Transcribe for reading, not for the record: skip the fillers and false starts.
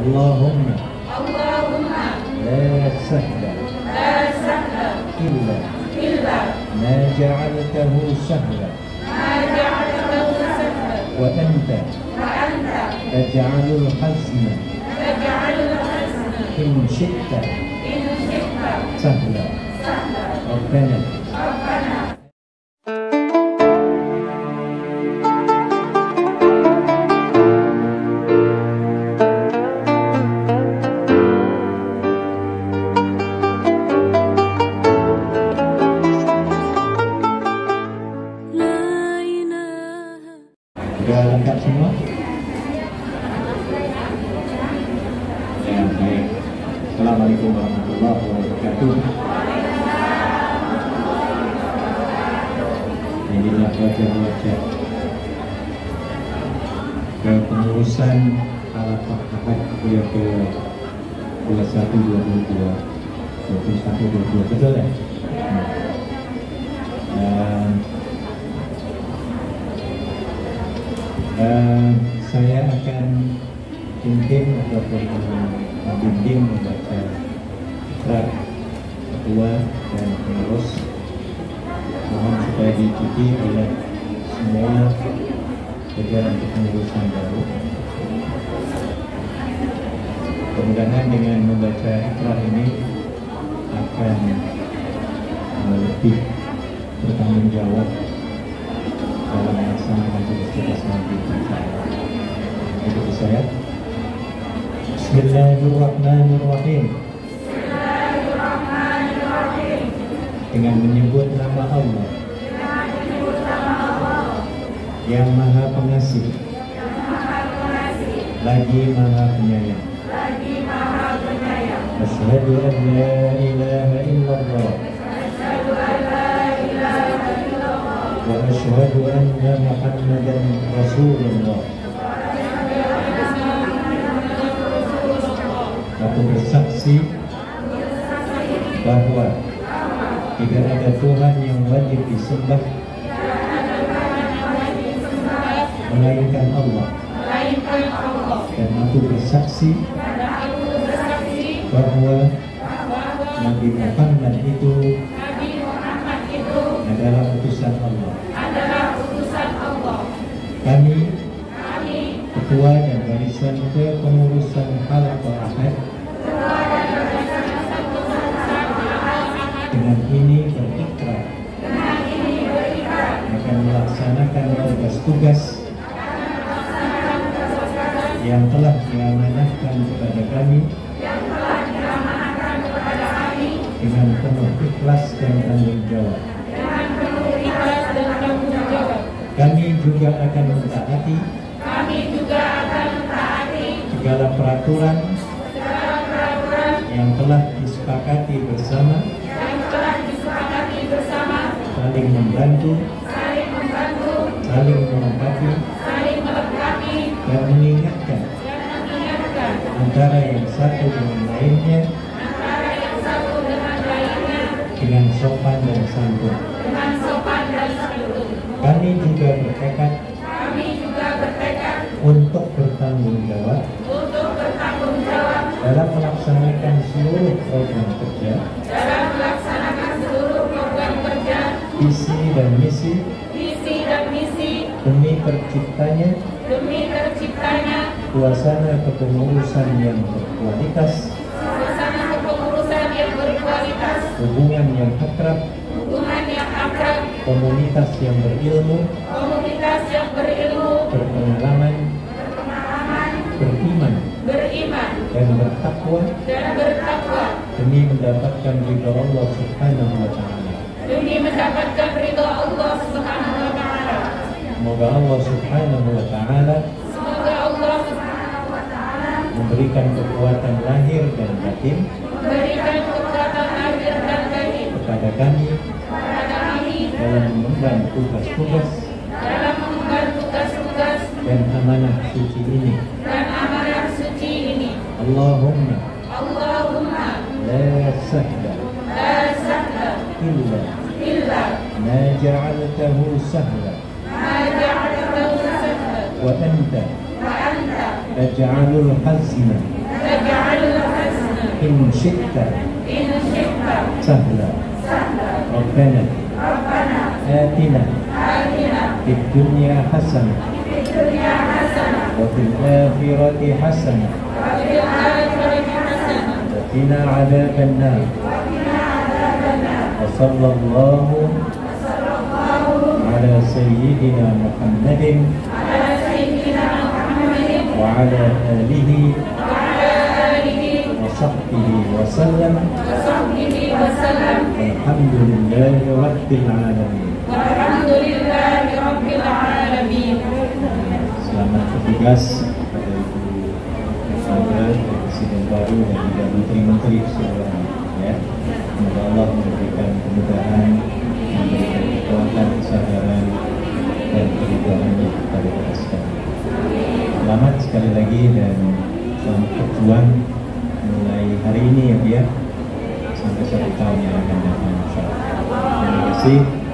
Allahumma Allahumma la sahla la sahla illa ma ja'altahu sahla ma ja'altahu sahla wa anta taj'alul hazna in syi'ta sahla. Rabbana sudah lengkap semua? Ya, baik. Assalamualaikum warahmatullahi wabarakatuh. Inilah wajah-wajah kepengurusan Halaqah Ahad kuliah ke 21-22 betul ya? Saya akan pimpin ataupun membimbing membaca surat ketua dan pengurus. Mohon supaya diikuti oleh semua jajaran kepengurusan baru. Mudah-mudahan dengan membaca ikrah ini akan lebih bertanggung jawab dalam melaksanakan tugas-tugas nanti. Ikuti saya. Bismillahirrahmanirrahim. Dengan menyebut nama Allah yang Maha Pengasih lagi Maha Penyayang. Asyhadu an la ilaha illallah wa asyhadu anna Muhammadan Rasulullah. Aku bersaksi bahwa tidak ada Tuhan yang wajib disembah melainkan Allah. Dan aku bersaksi bahwa Nabi Muhammad itu adalah utusan Allah. Kami ketua dan barisan kepengurusan Halaqah Ahad dengan ini berikrar akan melaksanakan tugas-tugas yang telah diamanahkan kepada kami dengan penuh ikhlas dan tanggung jawab. Kami juga akan mentaati segala peraturan yang telah disepakati bersama, saling membantu, saling melengkapi, dan mengingatkan antara yang satu dengan lainnya dengan sopan dan santun. Kami juga bertekad untuk bertanggung jawab dalam melaksanakan seluruh program kerja, visi dan misi demi terciptanya suasana kepengurusan yang berkualitas, hubungan yang akrab, komunitas yang berilmu, berpengalaman, beriman dan bertakwa demi mendapatkan ridha Allah Subhanahu wa Ta'ala. Semoga Allah Subhanahu wa Ta'ala memberikan kekuatan lahir dan batin kepada kami dalam mengemban tugas-tugas dan amanah suci ini. Allahumma la sahla illa ma ja'altahu sahla wa anta taj'alul hazna تجعله حسنا إن شئت إن شئت سهلا سهلا ربنا ربنا آتنا آتنا في الدنيا حسنة في الدنيا حسنة وفي الآخرة حسنة وفي الآخرة حسنة وقنا عذاب النار وقنا عذاب النار وصلى الله صلى الله على سيدنا محمد على سيدنا محمد وعلى آله وعلى آله وصحبه وسلم وصحبه وسلم والحمد لله رب العالمين. والحمد لله رب العالمين. Selamat bertugas kepada Ibu Kepada Presiden baru dan juga Menteri-Menteri seluruhnya. Ya, semoga Allah memberikan kemudahan, memberikan kekuatan, kesadaran dan keridhaannya kepada kita sekalian. Selamat sekali lagi dan selamat berjuang mulai hari ini ya Bu ya, sampai 1 tahun yang akan datang. Terima kasih.